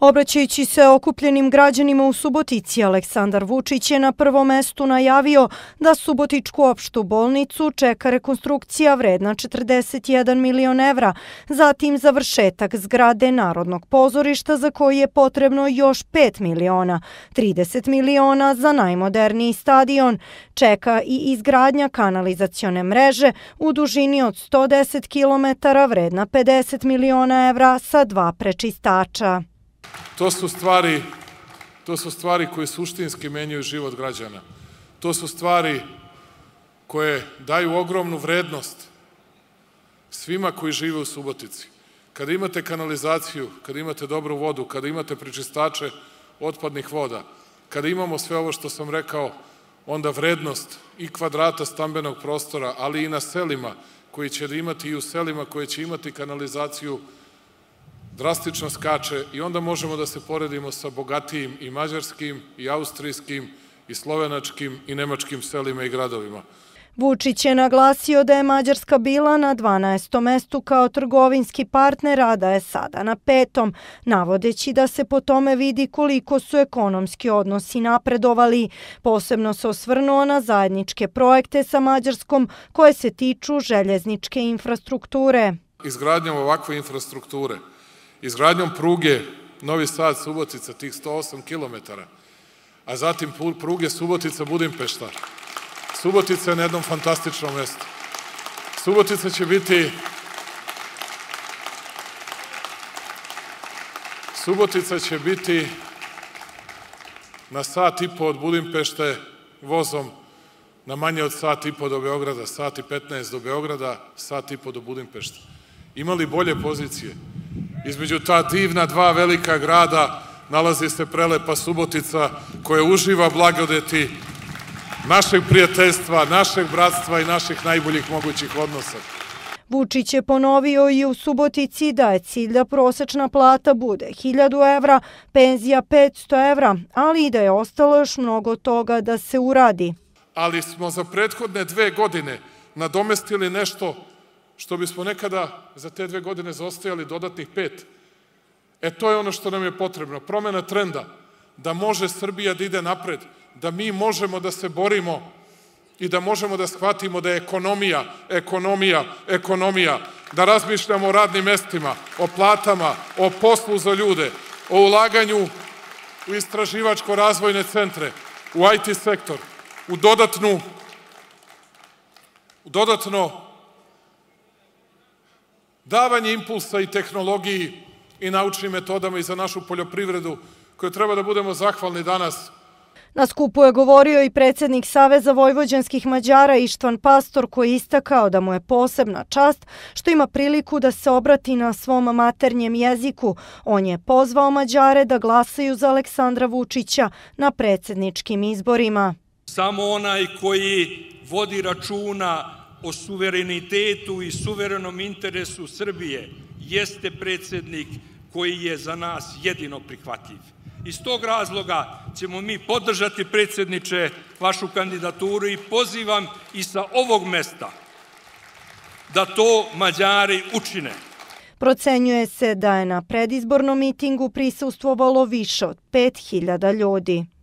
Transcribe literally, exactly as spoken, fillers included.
Obraćajući se okupljenim građanima u Subotici, Aleksandar Vučić je na prvom mestu najavio da Subotičku opštu bolnicu čeka rekonstrukcija vredna četrdeset jedan milion evra, zatim završetak zgrade Narodnog pozorišta za koji je potrebno još pet miliona, trideset miliona za najmoderniji stadion. Čeka i izgradnja kanalizacione mreže u dužini od sto deset kilometara vredna pedeset miliona evra sa dva prečistača. To su stvari, to su stvari koje suštinski menjaju život građana. To su stvari koje daju ogromnu vrednost svima koji žive u Subotici. Kada imate kanalizaciju, kada imate dobru vodu, kada imate prečistače otpadnih voda, kada imamo sve ovo što sam rekao, onda vrednost i kvadrata stambenog prostora, ali i na selima koji će imati i u selima koje će imati kanalizaciju drastično skače i onda možemo da se poredimo sa bogatijim i mađarskim i austrijskim i slovenačkim i nemačkim selima i gradovima. Vučić je naglasio da je Mađarska bila na dvanaestom mestu kao trgovinski partner, a da je sada na petom, navodeći da se po tome vidi koliko su ekonomski odnosi napredovali. Posebno se osvrnuo na zajedničke projekte sa Mađarskom koje se tiču željezničke infrastrukture. Izgradnjom ovakve infrastrukture, izgradnjom pruge Novi Sad-Subotica, tih sto osam kilometara, a zatim pruge Subotica-Budimpešta. Subotica je na jednom fantastičnom mestu. Subotica će biti Subotica će biti na sat i po od Budimpešte vozom, na manje od sat i po do Beograda, sat i petnaest do Beograda, sat i po do Budimpešte. Imali bolje pozicije? Između ta divna dva velika grada nalazi se prelepa Subotica koja uživa blagodeti našeg prijateljstva, našeg bratstva i naših najboljih mogućih odnosa. Vučić je ponovio i u Subotici da je cilj da prosečna plata bude hiljadu evra, penzija petsto evra, ali i da je ostalo još mnogo toga da se uradi. Ali smo za prethodne dve godine nadomestili nešto što bismo nekada za te dve godine zaostajali dodatnih pet. E to je ono što nam je potrebno, promena trenda, da može Srbija da ide napred, da mi možemo da se borimo i da možemo da shvatimo da je ekonomija, ekonomija, ekonomija, da razmišljamo o radnim mestima, o platama, o poslu za ljude, o ulaganju u istraživačko-razvojne centre, u I T sektor, u dodatnu, u dodatno davanje impulsa i tehnologiji i naučnim metodama i za našu poljoprivredu, koju treba da budemo zahvalni danas. Na skupu je govorio i predsjednik Saveza vojvođanskih Mađara Ištvan Pastor, koji je istakao da mu je posebna čast što ima priliku da se obrati na svom maternjem jeziku. On je pozvao Mađare da glasaju za Aleksandra Vučića na predsjedničkim izborima. Samo onaj koji vodi računa o suverenitetu i suverenom interesu Srbije jeste predsjednik koji je za nas jedino prihvatljiv. Iz tog razloga ćemo mi podržati, predsjedniče, vašu kandidaturu i pozivam i sa ovog mesta da to Mađari učine. Procenjuje se da je na predizbornom mitingu prisustvovalo više od pet hiljada ljudi.